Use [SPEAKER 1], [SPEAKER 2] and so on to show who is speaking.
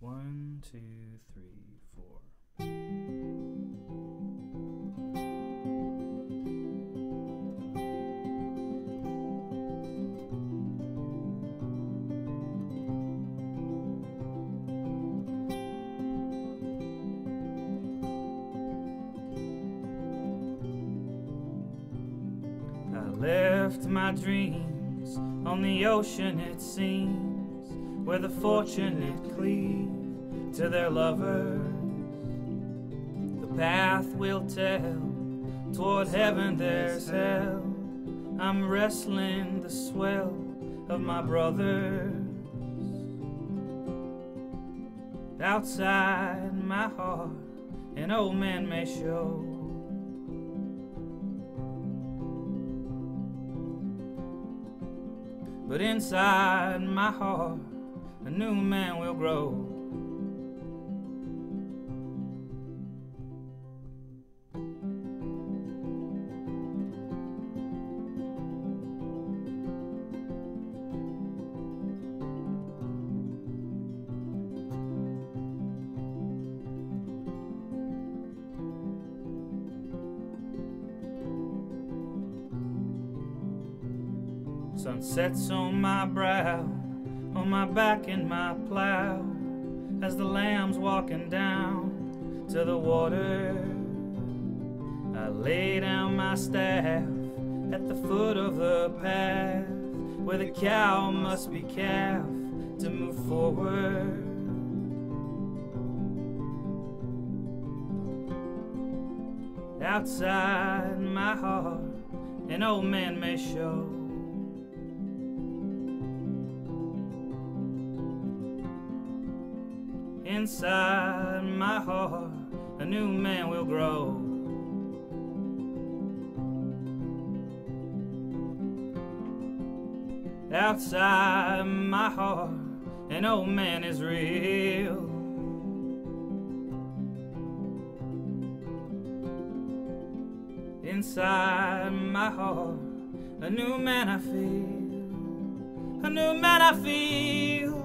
[SPEAKER 1] 1, 2, 3, 4. I left my dreams on the ocean, it seems, where the fortunate cleave to their lovers. The path will tell, toward heaven there's hell. I'm wrestling the swell of my brothers. Outside my heart an old man may show, but inside my heart a new man will grow. Sun sets on my brow, on my back in my plow, as the lamb's walking down to the water. I lay down my staff at the foot of the path, where the cow must be calf to move forward. Outside my heart an old man may show, inside my heart a new man will grow. Outside my heart an old man is real. Inside my heart a new man I feel, a new man I feel.